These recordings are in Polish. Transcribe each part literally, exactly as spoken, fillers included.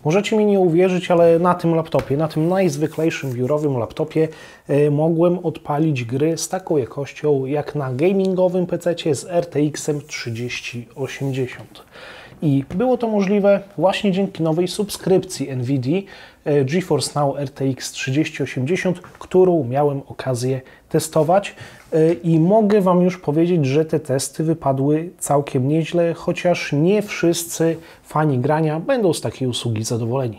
Możecie mi nie uwierzyć, ale na tym laptopie, na tym najzwyklejszym biurowym laptopie y, mogłem odpalić gry z taką jakością jak na gamingowym pececie z R T X-em trzydzieści osiemdziesiąt. I było to możliwe właśnie dzięki nowej subskrypcji Nvidia GeForce Now R T X trzydzieści osiemdziesiąt, którą miałem okazję testować i mogę Wam już powiedzieć, że te testy wypadły całkiem nieźle, chociaż nie wszyscy fani grania będą z takiej usługi zadowoleni.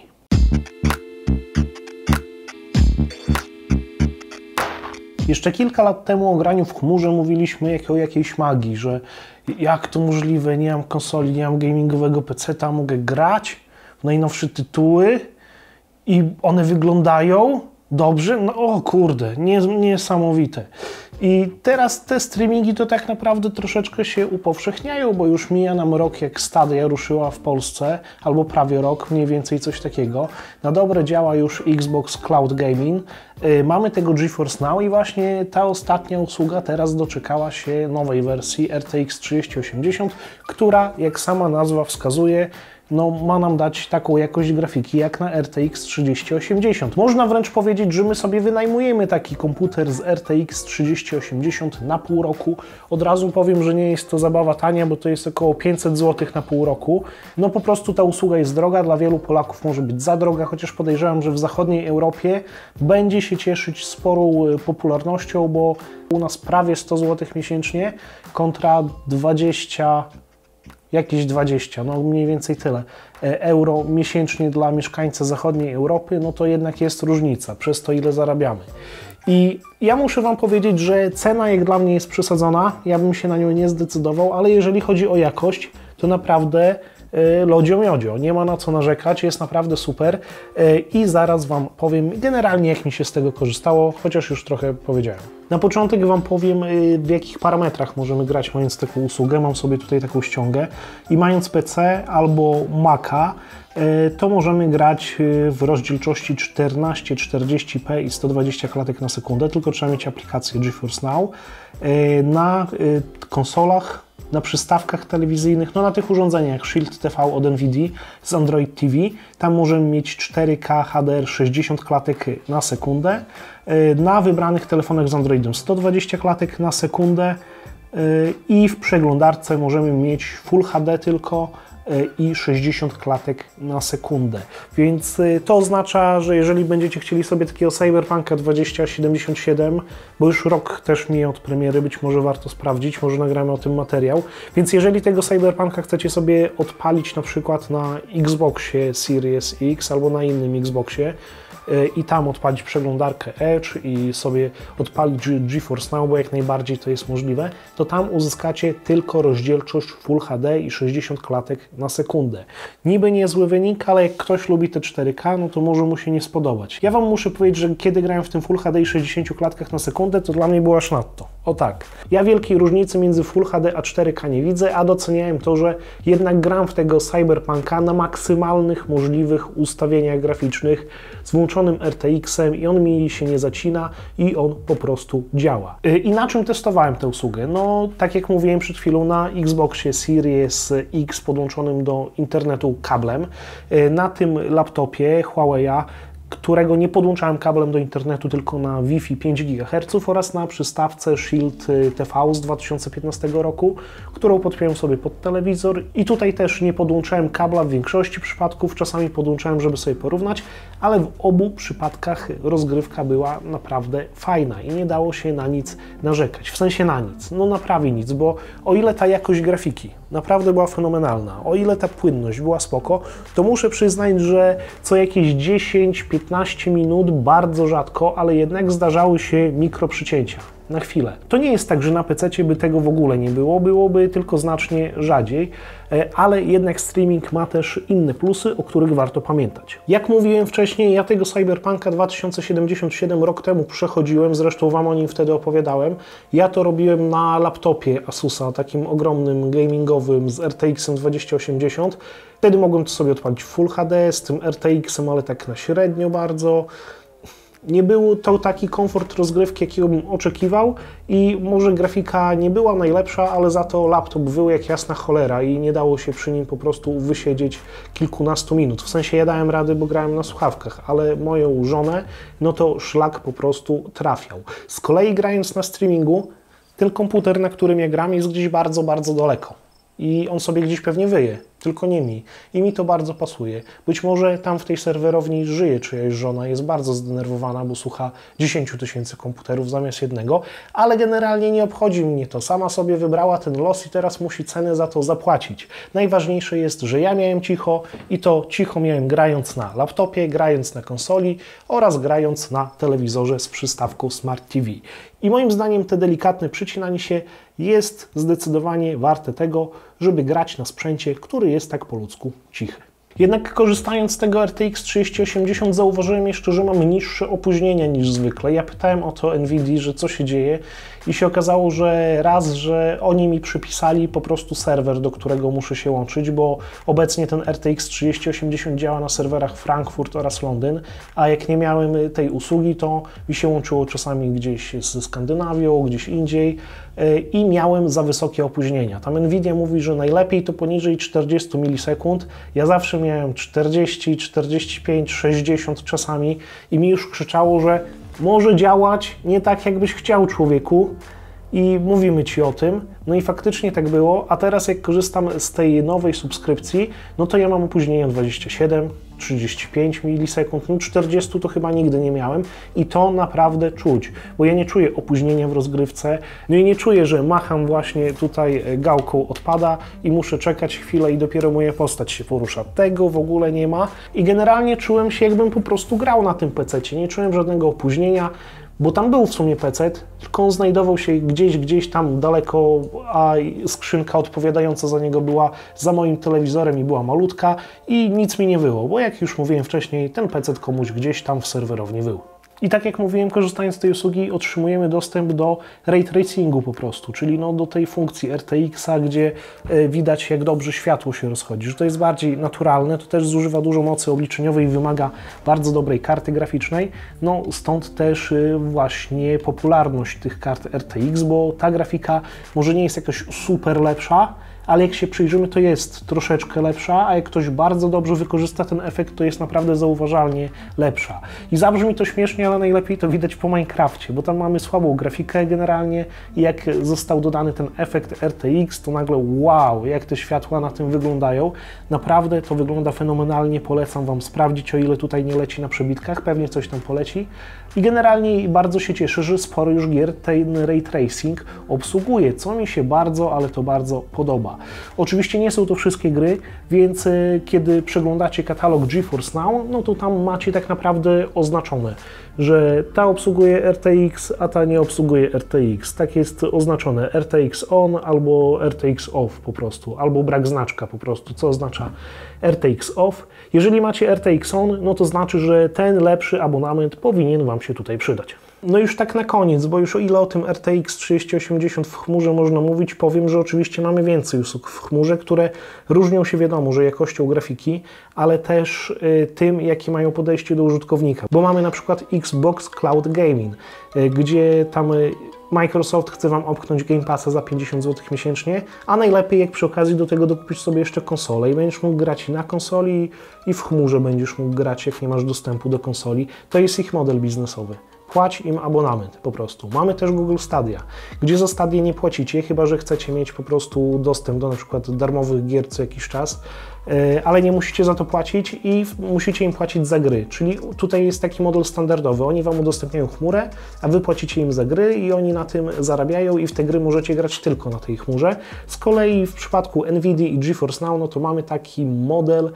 Jeszcze kilka lat temu o graniu w chmurze mówiliśmy jak o jakiejś magii, że jak to możliwe, nie mam konsoli, nie mam gamingowego peceta, mogę grać w najnowsze tytuły i one wyglądają dobrze? No o kurde, niesamowite. I teraz te streamingi to tak naprawdę troszeczkę się upowszechniają, bo już mija nam rok, jak Stadia ruszyła w Polsce, albo prawie rok, mniej więcej coś takiego. Na dobre działa już Xbox Cloud Gaming. Yy, mamy tego GeForce Now i właśnie ta ostatnia usługa teraz doczekała się nowej wersji R T X trzydzieści osiemdziesiąt, która, jak sama nazwa wskazuje, no, ma nam dać taką jakość grafiki jak na R T X trzydzieści osiemdziesiąt. Można wręcz powiedzieć, że my sobie wynajmujemy taki komputer z R T X trzydzieści osiemdziesiąt na pół roku. Od razu powiem, że nie jest to zabawa tania, bo to jest około pięćset złotych na pół roku. No po prostu ta usługa jest droga, dla wielu Polaków może być za droga, chociaż podejrzewam, że w zachodniej Europie będzie się cieszyć sporą popularnością, bo u nas prawie sto złotych miesięcznie kontra dwadzieścia jakieś dwadzieścia, no mniej więcej tyle euro miesięcznie dla mieszkańca zachodniej Europy, no to jednak jest różnica przez to, ile zarabiamy. I ja muszę Wam powiedzieć, że cena jak dla mnie jest przesadzona, ja bym się na nią nie zdecydował, ale jeżeli chodzi o jakość, to naprawdę lodzio miodzio, nie ma na co narzekać, jest naprawdę super i zaraz Wam powiem generalnie, jak mi się z tego korzystało, chociaż już trochę powiedziałem. Na początek Wam powiem, w jakich parametrach możemy grać, mając taką usługę. Mam sobie tutaj taką ściągę i mając P C albo Maca, to możemy grać w rozdzielczości czternaście czterdzieści p i sto dwadzieścia klatek na sekundę, tylko trzeba mieć aplikację GeForce Now. Na konsolach, na przystawkach telewizyjnych, no na tych urządzeniach jak Shield T V od Nvidia z Android T V, tam możemy mieć cztery K H D R sześćdziesiąt klatek na sekundę. Na wybranych telefonach z Androidem sto dwadzieścia klatek na sekundę i w przeglądarce możemy mieć Full H D tylko i sześćdziesiąt klatek na sekundę. Więc to oznacza, że jeżeli będziecie chcieli sobie takiego Cyberpunka dwa tysiące siedemdziesiąt siedem, bo już rok też mija od premiery, być może warto sprawdzić, może nagramy o tym materiał. Więc jeżeli tego Cyberpunka chcecie sobie odpalić na przykład na Xboxie Series X albo na innym Xboxie, i tam odpalić przeglądarkę Edge i sobie odpalić GeForce Now, bo jak najbardziej to jest możliwe, to tam uzyskacie tylko rozdzielczość Full H D i sześćdziesiąt klatek na sekundę. Niby niezły wynik, ale jak ktoś lubi te cztery K, no to może mu się nie spodobać. Ja Wam muszę powiedzieć, że kiedy grałem w tym Full H D i sześćdziesięciu klatkach na sekundę, to dla mnie było aż nadto. O tak. Ja wielkiej różnicy między Full H D a cztery K nie widzę, a doceniałem to, że jednak gram w tego Cyberpunka na maksymalnych możliwych ustawieniach graficznych z włączonym R T X-em i on mi się nie zacina i on po prostu działa. I na czym testowałem tę usługę? No, tak jak mówiłem przed chwilą, na Xboxie Series X podłączonym do internetu kablem, na tym laptopie Huawei'a, którego nie podłączałem kablem do internetu, tylko na Wi-Fi pięć gigaherców oraz na przystawce Shield T V z dwa tysiące piętnastego roku, którą podpiąłem sobie pod telewizor i tutaj też nie podłączałem kabla w większości przypadków, czasami podłączałem, żeby sobie porównać, ale w obu przypadkach rozgrywka była naprawdę fajna i nie dało się na nic narzekać, w sensie na nic, no na prawie nic, bo o ile ta jakość grafiki naprawdę była fenomenalna, o ile ta płynność była spoko, to muszę przyznać, że co jakieś dziesięć piętnaście minut, bardzo rzadko, ale jednak zdarzały się mikroprzycięcia. Na chwilę. To nie jest tak, że na pececie by tego w ogóle nie było, byłoby tylko znacznie rzadziej, ale jednak streaming ma też inne plusy, o których warto pamiętać. Jak mówiłem wcześniej, ja tego Cyberpunka dwa tysiące siedemdziesiąt siedem rok temu przechodziłem, zresztą Wam o nim wtedy opowiadałem. Ja to robiłem na laptopie Asusa, takim ogromnym gamingowym z R T X-em dwa tysiące osiemdziesiąt. Wtedy mogłem to sobie odpalić w Full H D z tym R T X-em, ale tak na średnio bardzo. nie był to taki komfort rozgrywki, jakiego bym oczekiwał i może grafika nie była najlepsza, ale za to laptop wył jak jasna cholera i nie dało się przy nim po prostu wysiedzieć kilkunastu minut. W sensie ja dałem rady, bo grałem na słuchawkach, ale moją żonę, no to szlak po prostu trafiał. Z kolei grając na streamingu, ten komputer, na którym ja gram, jest gdzieś bardzo, bardzo daleko. I on sobie gdzieś pewnie wyje, tylko nie mi. I mi to bardzo pasuje. Być może tam w tej serwerowni żyje czyjaś żona, jest bardzo zdenerwowana, bo słucha dziesięciu tysięcy komputerów zamiast jednego, ale generalnie nie obchodzi mnie to. Sama sobie wybrała ten los i teraz musi cenę za to zapłacić. Najważniejsze jest, że ja miałem cicho i to cicho miałem grając na laptopie, grając na konsoli oraz grając na telewizorze z przystawką Smart T V. I moim zdaniem te delikatne przycinanie się jest zdecydowanie warte tego, żeby grać na sprzęcie, który jest tak po ludzku cichy. Jednak korzystając z tego R T X trzydzieści osiemdziesiąt zauważyłem jeszcze, że mam niższe opóźnienia niż zwykle. Ja pytałem o to Nvidia, że co się dzieje i się okazało, że raz, że oni mi przypisali po prostu serwer, do którego muszę się łączyć, bo obecnie ten R T X trzydzieści osiemdziesiąt działa na serwerach Frankfurt oraz Londyn, a jak nie miałem tej usługi, to mi się łączyło czasami gdzieś ze Skandynawią, gdzieś indziej i miałem za wysokie opóźnienia. Tam Nvidia mówi, że najlepiej to poniżej czterdziestu milisekund. Ja zawsze miałem czterdzieści, czterdzieści pięć, sześćdziesiąt czasami i mi już krzyczało, że może działać nie tak, jakbyś chciał, człowieku. I mówimy Ci o tym. No i faktycznie tak było, a teraz jak korzystam z tej nowej subskrypcji, no to ja mam opóźnienie dwadzieścia siedem, trzydzieści pięć milisekund, no czterdzieści to chyba nigdy nie miałem i to naprawdę czuć, bo ja nie czuję opóźnienia w rozgrywce, no i nie czuję, że macham właśnie tutaj gałką odpada i muszę czekać chwilę i dopiero moja postać się porusza. Tego w ogóle nie ma i generalnie czułem się, jakbym po prostu grał na tym pececie, nie czułem żadnego opóźnienia, bo tam był w sumie pecet, tylko on znajdował się gdzieś, gdzieś tam daleko, a skrzynka odpowiadająca za niego była za moim telewizorem i była malutka i nic mi nie wyło, bo jak już mówiłem wcześniej, ten pecet komuś gdzieś tam w serwerowni wył. I tak jak mówiłem, korzystając z tej usługi otrzymujemy dostęp do ray tracingu po prostu, czyli no do tej funkcji R T X-a, gdzie y, widać jak dobrze światło się rozchodzi, że to jest bardziej naturalne, to też zużywa dużo mocy obliczeniowej i wymaga bardzo dobrej karty graficznej, no stąd też y, właśnie popularność tych kart R T X, bo ta grafika może nie jest jakoś super lepsza, ale jak się przyjrzymy, to jest troszeczkę lepsza, a jak ktoś bardzo dobrze wykorzysta ten efekt, to jest naprawdę zauważalnie lepsza. I zabrzmi to śmiesznie, ale najlepiej to widać po Minecrafcie, bo tam mamy słabą grafikę generalnie i jak został dodany ten efekt R T X, to nagle wow, jak te światła na tym wyglądają. Naprawdę to wygląda fenomenalnie, polecam Wam sprawdzić, o ile tutaj nie leci na przebitkach, pewnie coś tam poleci. I generalnie bardzo się cieszę, że sporo już gier ten ray tracing obsługuje, co mi się bardzo, ale to bardzo podoba. Oczywiście nie są to wszystkie gry, więc y, kiedy przeglądacie katalog GeForce Now, no to tam macie tak naprawdę oznaczone, że ta obsługuje R T X, a ta nie obsługuje R T X. Tak jest oznaczone R T X on albo R T X off po prostu, albo brak znaczka po prostu, co oznacza R T X off. Jeżeli macie R T X on, no to znaczy, że ten lepszy abonament powinien Wam się tutaj przydać. No już tak na koniec, bo już o ile o tym R T X trzydzieści osiemdziesiąt w chmurze można mówić, powiem, że oczywiście mamy więcej usług w chmurze, które różnią się, wiadomo, że jakością grafiki, ale też y, tym, jakie mają podejście do użytkownika. Bo mamy na przykład Xbox Cloud Gaming, y, gdzie tam y, Microsoft chce Wam opchnąć Game Passa za pięćdziesiąt złotych miesięcznie, a najlepiej jak przy okazji do tego dokupić sobie jeszcze konsolę i będziesz mógł grać i na konsoli, i w chmurze będziesz mógł grać, jak nie masz dostępu do konsoli. To jest ich model biznesowy. Płać im abonament po prostu. Mamy też Google Stadia, gdzie za Stadię nie płacicie, chyba że chcecie mieć po prostu dostęp do na przykład darmowych gier co jakiś czas, ale nie musicie za to płacić i musicie im płacić za gry. Czyli tutaj jest taki model standardowy. Oni Wam udostępniają chmurę, a Wy płacicie im za gry i oni na tym zarabiają i w te gry możecie grać tylko na tej chmurze. Z kolei w przypadku Nvidia i GeForce Now, no to mamy taki model,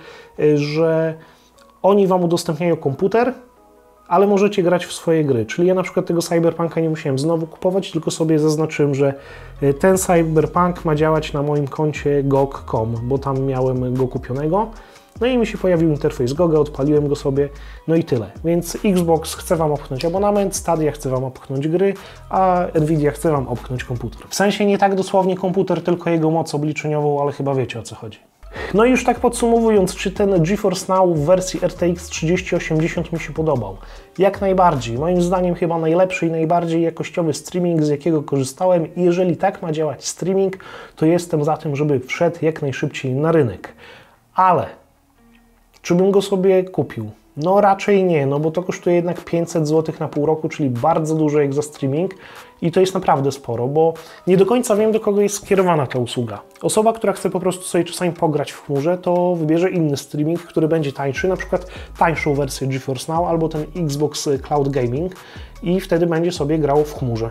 że oni Wam udostępniają komputer, ale możecie grać w swoje gry. Czyli ja na przykład tego Cyberpunka nie musiałem znowu kupować, tylko sobie zaznaczyłem, że ten Cyberpunk ma działać na moim koncie G O G kropka com, bo tam miałem go kupionego. No i mi się pojawił interfejs G O G, odpaliłem go sobie, no i tyle. Więc Xbox chce Wam opchnąć abonament, Stadia chce Wam opchnąć gry, a Nvidia chce Wam opchnąć komputer. W sensie nie tak dosłownie komputer, tylko jego moc obliczeniową, ale chyba wiecie, o co chodzi. No i już tak podsumowując, czy ten GeForce Now w wersji R T X trzydzieści osiemdziesiąt mi się podobał? Jak najbardziej. Moim zdaniem chyba najlepszy i najbardziej jakościowy streaming, z jakiego korzystałem, i jeżeli tak ma działać streaming, to jestem za tym, żeby wszedł jak najszybciej na rynek. Ale czy bym go sobie kupił? No raczej nie, no bo to kosztuje jednak pięćset złotych na pół roku, czyli bardzo dużo jak za streaming i to jest naprawdę sporo, bo nie do końca wiem, do kogo jest skierowana ta usługa. Osoba, która chce po prostu sobie czasami pograć w chmurze, to wybierze inny streaming, który będzie tańszy, na przykład tańszą wersję GeForce Now albo ten Xbox Cloud Gaming i wtedy będzie sobie grał w chmurze.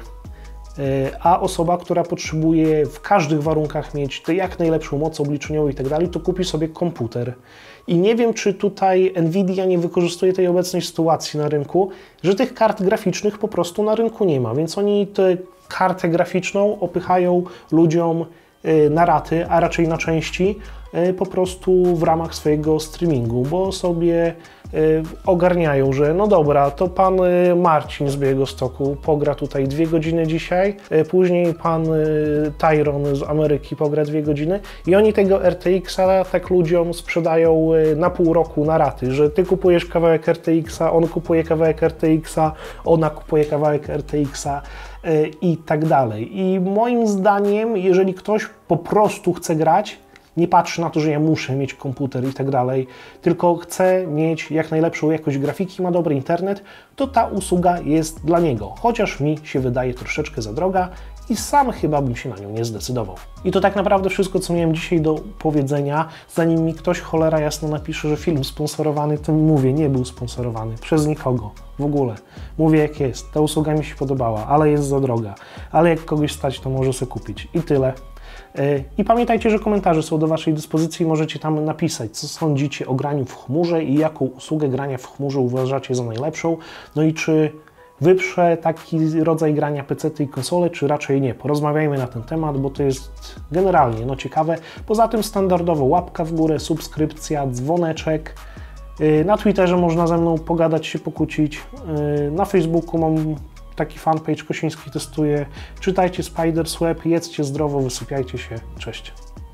A osoba, która potrzebuje w każdych warunkach mieć jak najlepszą moc obliczeniową i tak dalej, to kupi sobie komputer. I nie wiem, czy tutaj Nvidia nie wykorzystuje tej obecnej sytuacji na rynku, że tych kart graficznych po prostu na rynku nie ma, więc oni tę kartę graficzną opychają ludziom na raty, a raczej na części, po prostu w ramach swojego streamingu, bo sobie ogarniają, że no dobra, to pan Marcin z Białegostoku pogra tutaj dwie godziny dzisiaj, później pan Tyron z Ameryki pogra dwie godziny i oni tego R T X-a tak ludziom sprzedają na pół roku na raty, że ty kupujesz kawałek R T X-a, on kupuje kawałek R T X-a, ona kupuje kawałek R T X-a i tak dalej. I moim zdaniem, jeżeli ktoś po prostu chce grać, nie patrzy na to, że ja muszę mieć komputer i tak dalej, tylko chce mieć jak najlepszą jakość grafiki, ma dobry internet, to ta usługa jest dla niego, chociaż mi się wydaje troszeczkę za droga i sam chyba bym się na nią nie zdecydował. I to tak naprawdę wszystko, co miałem dzisiaj do powiedzenia. Zanim mi ktoś cholera jasno napisze, że film sponsorowany, to mówię, nie był sponsorowany przez nikogo w ogóle. Mówię jak jest, ta usługa mi się podobała, ale jest za droga, ale jak kogoś stać, to może sobie kupić i tyle. I pamiętajcie, że komentarze są do Waszej dyspozycji i możecie tam napisać, co sądzicie o graniu w chmurze i jaką usługę grania w chmurze uważacie za najlepszą. No i czy wyprze taki rodzaj grania pecety i konsole, czy raczej nie. Porozmawiajmy na ten temat, bo to jest generalnie no, ciekawe. Poza tym standardowo łapka w górę, subskrypcja, dzwoneczek. Na Twitterze można ze mną pogadać, się pokłócić. Na Facebooku mam taki fanpage Kosiński testuje. Czytajcie Spider's Web, jedzcie zdrowo, wysypiajcie się. Cześć.